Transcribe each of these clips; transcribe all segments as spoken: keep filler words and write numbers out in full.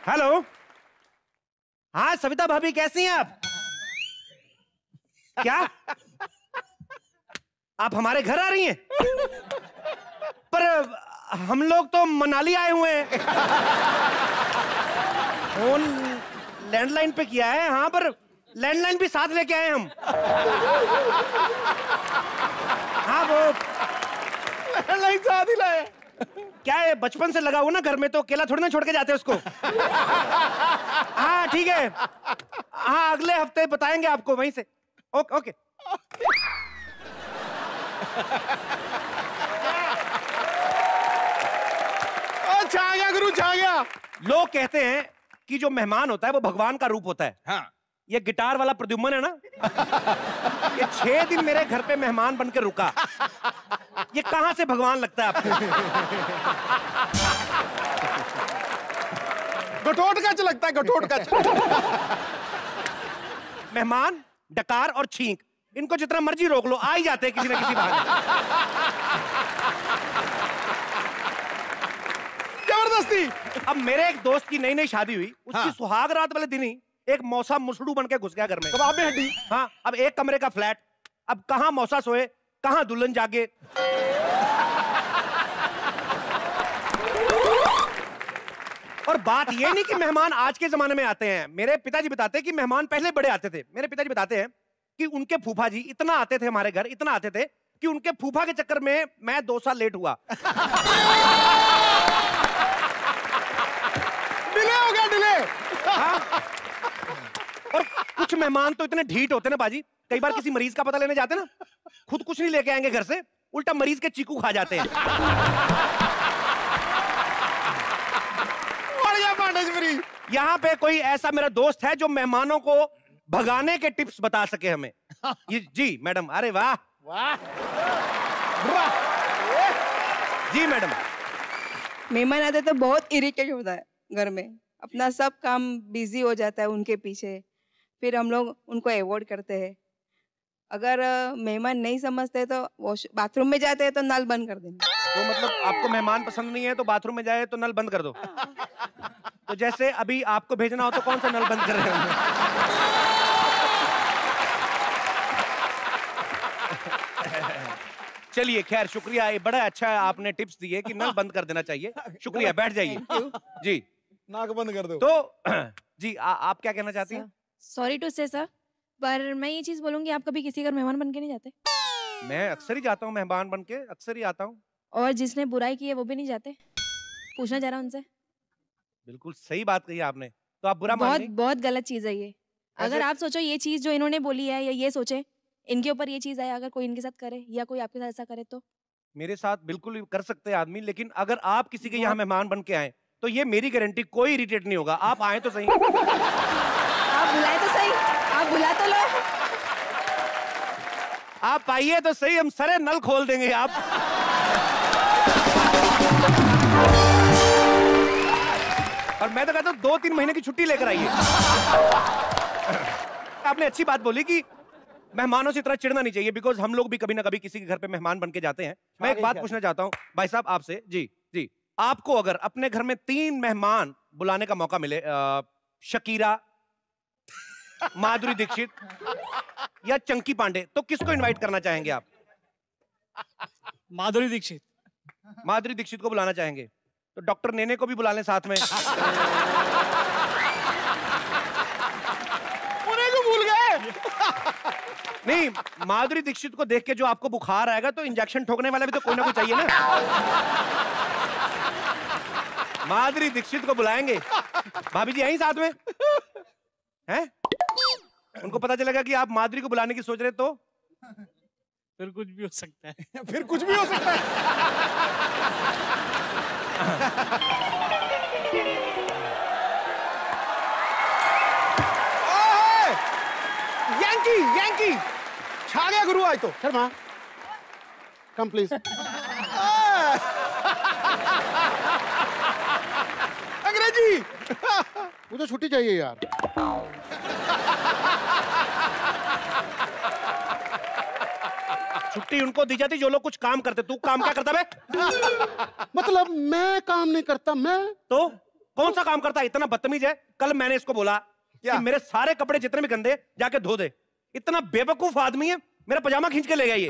Hello. हाँ सविता भाभी, कैसी हैं आप? क्या आप हमारे घर आ रही हैं? पर हम लोग तो मनाली आए हुए हैं। फोन लैंडलाइन पे किया है। हाँ, पर लैंडलाइन भी साथ लेके आए हम। हाँ, वो लैंडलाइन साथ ही लाए। क्या है, बचपन से लगा हुआ ना घर में, तो अकेला थोड़ी ना छोड़ के जाते उसको। हाँ ठीक है, हाँ अगले हफ्ते बताएंगे आपको वहीं से। Okay okay. छा गया गुरु, छा गया। लोग कहते हैं कि जो मेहमान होता है वो भगवान का रूप होता है। हाँ। ये गिटार वाला प्रद्युम्न है ना, ये छह दिन मेरे घर पे मेहमान बनकर रुका। ये कहां से भगवान लगता है आपको? गठोट कच लगता है, गठोट कच। मेहमान, डकार और छींक, इनको जितना मर्जी रोक लो, आ ही जाते हैं किसी ना किसी बहाने। जबरदस्ती। अब मेरे एक दोस्त की नई नई शादी हुई, उसकी हाँ। सुहाग रात वाले दिन ही एक मौसा मुसड़ू बन के घुस गया घर में। कबाब में हड्डी। हाँ, अब एक कमरे का फ्लैट, अब कहां मौसा सोए, कहां दुल्हन जागे। और बात ये नहीं कि मेहमान आज के जमाने में आते हैं। मेरे पिताजी बताते हैं कि मेहमान पहले बड़े आते थे। मेरे पिताजी बताते हैं कि उनके फूफा जी इतना आते थे हमारे घर, इतना आते थे कि उनके फूफा के चक्कर में मैं दो साल लेट हुआ। डिले हो गया, डिले। हाँ। और कुछ मेहमान तो इतने ढीठ होते ना बाजी, कई बार किसी मरीज का पता लेने जाते ना, खुद कुछ नहीं लेके आएंगे घर से, उल्टा मरीज के चीकू खा जाते हैं। यहाँ पे कोई ऐसा मेरा दोस्त है जो मेहमानों को भगाने के टिप्स बता सके हमें। ये जी मैडम। अरे वाह वाह। जी मैडम। मेहमान आते तो बहुत इरिटेट होता है घर में, अपना सब काम बिजी हो जाता है उनके पीछे, फिर हम लोग उनको अवॉइड करते हैं। अगर मेहमान नहीं समझते तो वॉश बाथरूम में जाते हैं तो नल बंद कर देना। तो मतलब आपको मेहमान पसंद नहीं है तो बाथरूम में जाए तो नल बंद कर दो। तो जैसे अभी आपको भेजना हो तो कौन सा नल बंद कर रहे हो? चलिए खैर शुक्रिया, ये बड़ा अच्छा आपने टिप्स दिए कि नल बंद कर देना चाहिए। शुक्रिया, बैठ जाइए जी। नाक बंद कर दो। तो जी आ, आप क्या कहना चाहती हैं? सॉरी टू से सर, पर मैं ये चीज बोलूंगी, आप कभी किसी घर मेहमान बन के नहीं जाते? मैं अक्सर ही जाता हूँ मेहमान बन के, अक्सर ही आता हूँ। और जिसने बुराई की है वो भी नहीं जाते? पूछना जरा उनसे। बिल्कुल सही बात कही आपने। तो आप बुरा मान बहुत नहीं? बहुत गलत चीज है ये। अगर आप सोचो ये चीज जो इन्होंने बोली है, या ये सोचे इनके ऊपर ये चीज आए, अगर कोई इनके साथ करे या कोई आपके साथ ऐसा करे तो? मेरे साथ बिल्कुल कर सकते हैं आदमी, लेकिन अगर आप किसी के यहाँ मेहमान बन के आए तो ये मेरी गारंटी कोई इरिटेट नहीं होगा। आप आए तो सही। आप बुलाए तो सही, आप बुला तो लो। आप आइए तो सही, हम सारे नल खोल देंगे। आप और मैं तो कहता हूँ दो तीन महीने की छुट्टी लेकर आइए। आपने अच्छी बात बोली कि मेहमानों से इतना चिढ़ना नहीं चाहिए, बिकॉज हम लोग भी कभी ना कभी किसी के घर पे मेहमान बन के जाते हैं। मैं एक बात पूछना चाहता हूँ भाई साहब आपसे। जी जी, आपको अगर अपने घर में तीन मेहमान बुलाने का मौका मिले, आ, शकीरा, माधुरी दीक्षित या चंकी पांडे, तो किसको इनवाइट करना चाहेंगे आप? माधुरी दीक्षित। माधुरी दीक्षित को बुलाना चाहेंगे तो डॉक्टर नेने को भी बुला लें साथ में। उन्हें को भूल गए। नहीं, माधुरी दीक्षित को देख के जो आपको बुखार आएगा तो इंजेक्शन ठोकने वाला भी तो कोई ना कोई चाहिए ना। माधुरी दीक्षित को बुलाएंगे। भाभी जी यहीं साथ में हैं? उनको पता चलेगा कि आप माधुरी को बुलाने की सोच रहे तो फिर कुछ भी हो सकता है। फिर कुछ भी हो सकता है। यांकी यांकी छा गया गुरु आज तो। Sharma come please. अंग्रेजी। मुझे छुट्टी चाहिए यार। छुट्टी उनको दी जाती जो लोग कुछ काम करते। तू काम क्या करता बे? मतलब मैं काम नहीं करता, मैं तो कौन सा काम करता है, इतना बदतमीज है। कल मैंने इसको बोला कि मेरे सारे कपड़े जितने भी गंदे जाके धो दे। इतना बेवकूफ आदमी है, मेरा पजामा खींच के ले गया ये।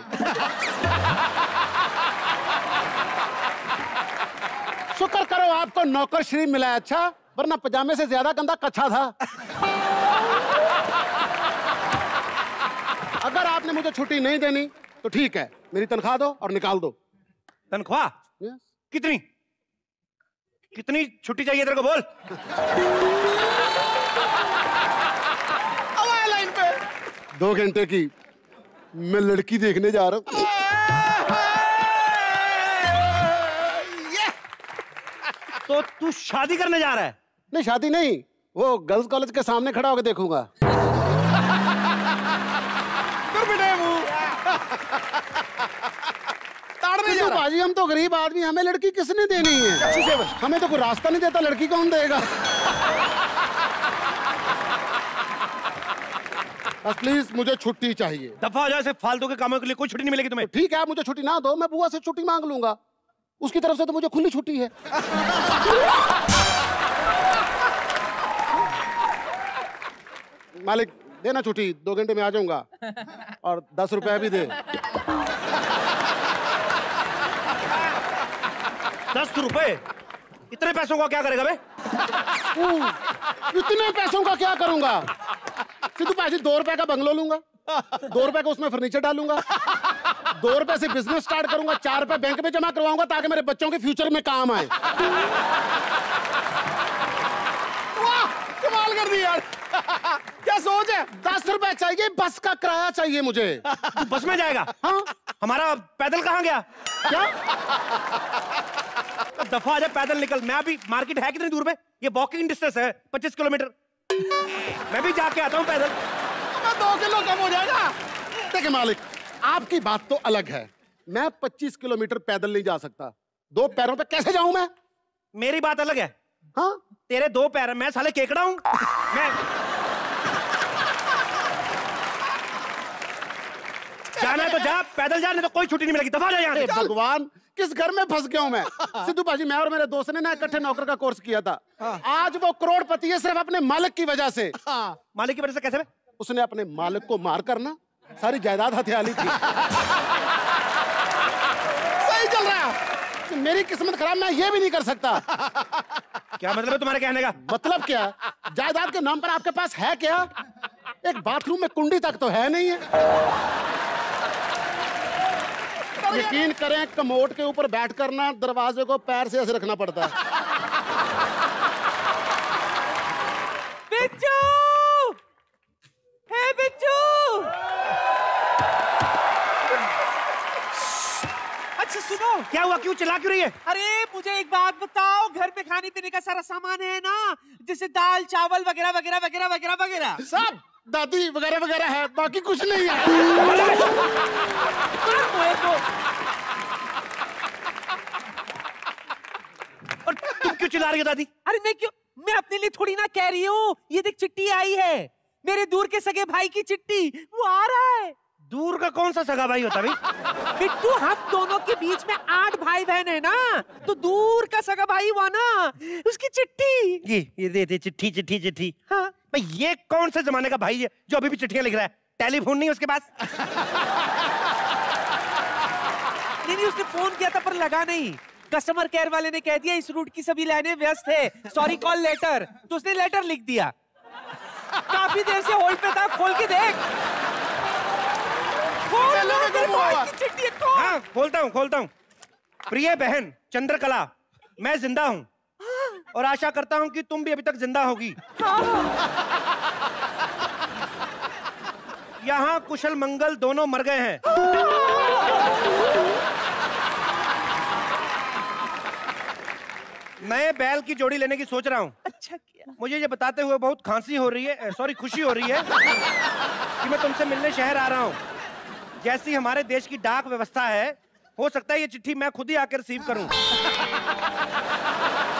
शुक्र करो आपको नौकर श्री मिला है, अच्छा, वरना पजामे से ज्यादा गंदा कच्छा था। अगर आपने मुझे छुट्टी नहीं देनी तो ठीक है, मेरी तनख्वाह दो और निकाल दो। तनख्वाह? yes. कितनी कितनी छुट्टी चाहिए तेरे को, बोल। लाइन पे दो घंटे की। मैं लड़की देखने जा रहा हूँ। तो तू शादी करने जा रहा है? नहीं, शादी नहीं, वो गर्ल्स कॉलेज के सामने खड़ा होकर देखूंगा। बाजी, हम तो गरीब आदमी, हमें लड़की किसने देनी है? हमें तो कोई रास्ता नहीं देता, लड़की कौन देगा? बस प्लीज मुझे छुट्टी चाहिए। दफा हो जाए, ऐसे फालतू के कामों के लिए कोई छुट्टी नहीं मिलेगी तुम्हें। ठीक है, आप मुझे छुट्टी ना दो, मैं बुआ से छुट्टी मांग लूंगा, उसकी तरफ से तो मुझे खुली छुट्टी है। मालिक देना छुट्टी, दो घंटे में आ जाऊंगा, और दस रुपया भी दे। दस रुपए? इतने पैसों का क्या करेगा बे? इतने पैसों का क्या करूंगा? सिद्धू भाजी, दो रुपए का बंगलो लूंगा, दो रुपए का उसमें फर्नीचर डालूंगा, दो रुपए से बिजनेस स्टार्ट करूंगा, चार रुपए बैंक में जमा करवाऊंगा ताकि मेरे बच्चों के फ्यूचर में काम आए। वाह, कमाल कर दी यार। क्या सोच है? दस रुपए चाहिए, बस का किराया चाहिए मुझे। तू बस में जाएगा? हाँ। हमारा पैदल कहाँ गया? क्या? दफा आ जा, पैदल निकल। मैं अभी, मार्केट है कितनी दूर पे? ये वॉकिंग डिस्टेंस है पच्चीस किलोमीटर। मैं भी जाके आता हूँ पैदल। मैं दो किलो कम हो जाएगा। देखिए मालिक, आपकी बात तो अलग है, मैं पच्चीस किलोमीटर पैदल नहीं जा सकता। दो पैरों पे कैसे जाऊं मैं? मेरी बात अलग है। हाँ? तेरे दो पैर है, मैं साले केकड़ा हूं। मैं जाना है तो जा, पैदल जा, नहीं तो कोई छुट्टी नहीं मिलेगी। दफा जा यहाँ से। भगवान, किस घर में फंस गया हूं मैं? सिद्धू भाजी, मैं और मेरे दोस्त ने ना इकट्ठे नौकर का कोर्स किया था। आज वो करोड़पति है सिर्फ अपने मालिक की वजह से। मालिक की वजह से कैसे? उसने अपने मालिक को मार कर ना सारी जायदाद हथिया ली थी। सही चल रहा है। मेरी किस्मत खराब, मैं ये भी नहीं कर सकता। क्या मतलब है तुम्हारे कहने का? मतलब क्या? जायदाद के नाम पर आपके पास है क्या? एक बाथरूम में कुंडी तक तो है नहीं है। यकीन करें, कमोड के ऊपर बैठकर ना दरवाजे को पैर से ऐसे रखना पड़ता है। बिच्छू! हे बिच्छू! अच्छा सुनो, क्या हुआ? क्यों चिल्ला क्यों रही है? अरे मुझे एक बात बताओ, घर में खाने पीने का सारा सामान है ना, जैसे दाल चावल वगैरह वगैरह वगैरह वगैरह वगैरह सब दादी वगैरह वगैरह है, बाकी कुछ नहीं है। और तुम क्यों चिल्ला रही हो दादी? अरे मैं क्यों, मैं अपने लिए थोड़ी ना कह रही हूँ। ये देख, चिट्ठी आई है, मेरे दूर के सगे भाई की चिट्ठी, वो आ रहा है। दूर का कौन सा सगा भाई होता भाई? बिट्टू, हम दोनों के बीच में आठ भाई बहन है ना, तो दूर का सगा भाई हुआ ना, उसकी चिट्ठी। ये ये दे दे चिट्ठी चिट्ठी चिट्ठी। हाँ भाई, ये कौन से जमाने का भाई है जो अभी भी चिट्ठियां लिख रहा है? टेलीफोन नहीं उसके पास? नहीं नहीं, उसने फोन किया था पर लगा नहीं। कस्टमर केयर वाले ने कह दिया इस रूट की सभी लाइनें व्यस्त है, सॉरी कॉल लेटर, तो उसने लेटर लिख दिया। काफी देर से होल्ड पे था, खोल के देख। खोल लो, मेरे भाई की चिट्ठी है, खोल। हाँ, खोलता हूँ खोलता हूँ। प्रिय बहन चंद्रकला, मैं जिंदा हूँ और आशा करता हूँ कि तुम भी अभी तक जिंदा होगी। यहाँ कुशल मंगल दोनों मर गए हैं। नए बैल की जोड़ी लेने की सोच रहा हूँ। अच्छा किया। मुझे ये बताते हुए बहुत खांसी हो रही है, सॉरी खुशी हो रही है कि मैं तुमसे मिलने शहर आ रहा हूँ। जैसी हमारे देश की डाक व्यवस्था है, हो सकता है ये चिट्ठी मैं खुद ही आकर रिसीव करूं।